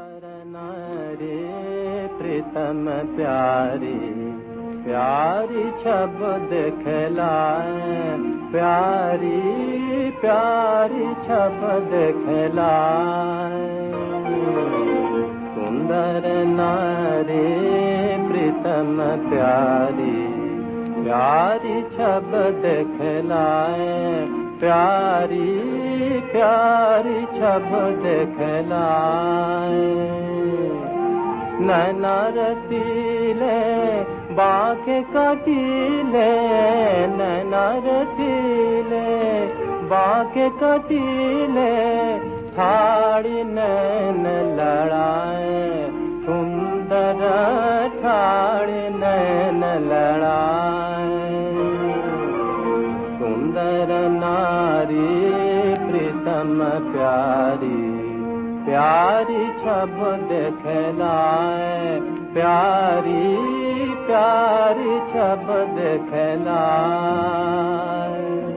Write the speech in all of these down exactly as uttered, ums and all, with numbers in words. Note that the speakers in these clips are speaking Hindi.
नारी प्रीतम प्यारी प्यारी छब दिखलाए प्यारी प्यारी छब दिखलाए सुंदर नारी प्रीतम प्यारी प्यारी छब दिखलाए प्यारी प्यारी छब दिखलाए नैना रसीले बाके कटीले नैना रसीले बाके कटीले ठाड़ी नैन लड़ाए सुंदर ठाड़ी नैन लड़ाए सुंदर नारी प्रीतम प्यारी प्यारी छब दिखलाए प्यारी प्यारी छब दिखलाए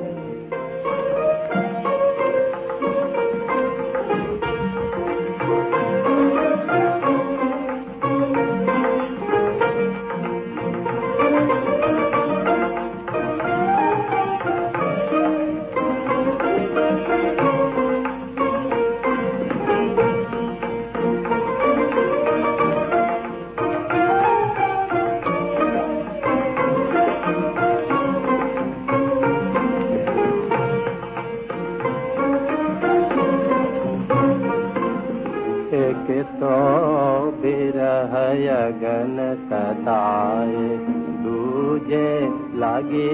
एक तो बिरह अगन सताए दूजे लगी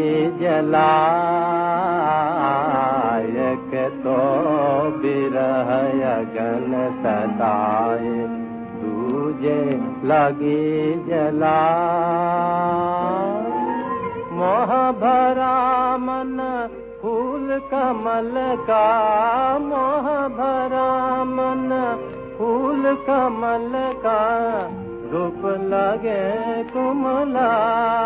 जलाए एक तो बिरह अगन सताए दूजे लगी जलाए मोह भरा मन फूल कमल का मोह भरा मन फूल कमल का धूप लगे कुमला